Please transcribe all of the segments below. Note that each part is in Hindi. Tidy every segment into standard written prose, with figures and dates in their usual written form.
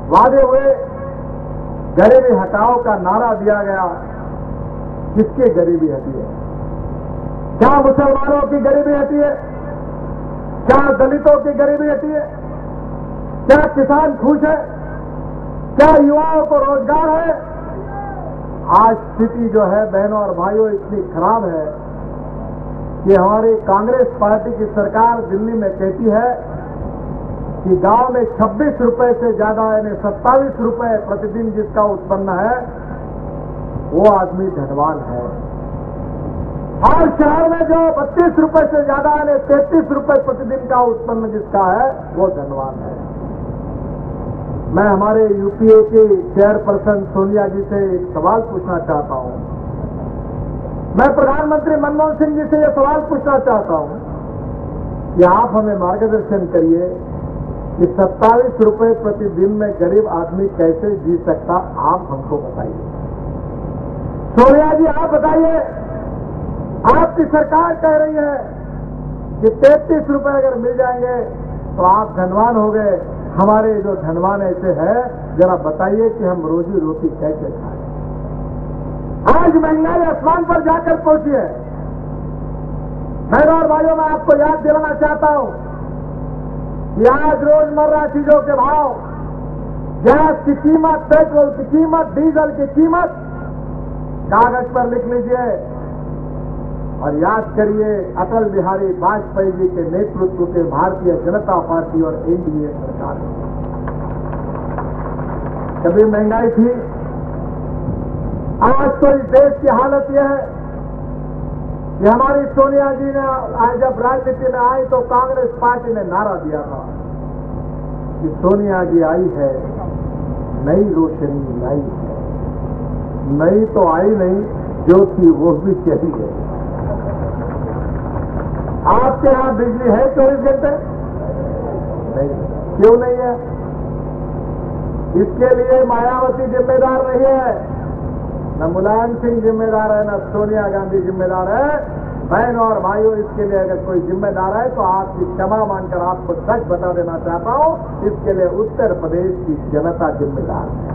वादे हुए, गरीबी हटाओ का नारा दिया गया। किसकी गरीबी हटी है? क्या मुसलमानों की गरीबी हटी है? क्या दलितों की गरीबी हटी है? क्या किसान खुश है? क्या युवाओं को रोजगार है? आज स्थिति जो है बहनों और भाइयों इतनी खराब है कि हमारी कांग्रेस पार्टी की सरकार दिल्ली में कहती है कि गांव में 26 रुपए से ज्यादा यानी 27 रुपए प्रतिदिन जिसका उत्पन्न है वो आदमी धनवान है, और शहर में जो 32 रुपए से ज्यादा यानी 33 रुपए प्रतिदिन का उत्पन्न जिसका है वो धनवान है। मैं हमारे यूपीए की चेयरपर्सन सोनिया जी से एक सवाल पूछना चाहता हूं। मैं प्रधानमंत्री मनमोहन सिंह जी से यह सवाल पूछना चाहता हूं कि आप हमें मार्गदर्शन करिए कि 27 रुपए प्रतिदिन में गरीब आदमी कैसे जी सकता, आप हमको बताइए। सोनिया जी आप बताइए, आपकी सरकार कह रही है कि 33 रुपए अगर मिल जाएंगे तो आप धनवान हो गए। हमारे जो धनवान ऐसे हैं, जरा बताइए कि हम रोजी रोटी कैसे खाएं। आज महंगाई आसमान पर जाकर पहुंची है। बहनों और भाइयों, मैं आपको याद दिलाना चाहता हूं कि आज रोजमर्रा चीजों के भाव, गैस की कीमत, पेट्रोल की कीमत, डीजल की कीमत कागज पर लिख लीजिए और याद करिए अटल बिहारी वाजपेयी जी के नेतृत्व के भारतीय जनता पार्टी और एनडीए सरकार कभी महंगाई थी। आज तो इस देश की हालत यह है कि हमारी सोनिया जी ने आज जब राजनीति में आई तो कांग्रेस पार्टी ने नारा दिया था कि सोनिया जी आई है, नई रोशनी लाई है। नई तो आई नहीं, जो थी वो भी चली है। आपके यहां बिजली है 24 घंटे? नहीं। क्यों नहीं है? इसके लिए मायावती जिम्मेदार नहीं है, न मुलायम सिंह जिम्मेदार है, न सोनिया गांधी जिम्मेदार है। बहनों और भाइयों, इसके लिए अगर कोई जिम्मेदार है तो आपकी क्षमा मानकर आपको सच बता देना चाहता हूं, इसके लिए उत्तर प्रदेश की जनता जिम्मेदार है।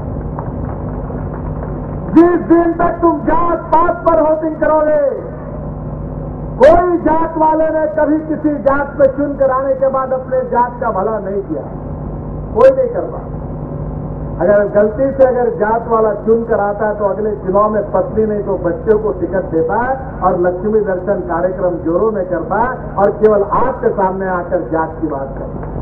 जिस दिन तक तुम जात पात पर वोटिंग करोगे, कोई जात वाले ने कभी किसी जात पे चुनकर आने के बाद अपने जात का भला नहीं किया, कोई नहीं करता। अगर गलती से अगर जात वाला चुनकर आता है तो अगले चुनाव में पत्नी नहीं तो बच्चों को टिकट देता है और लक्ष्मी दर्शन कार्यक्रम जोरों में करता है और केवल आपके सामने आकर जात की बात करता है।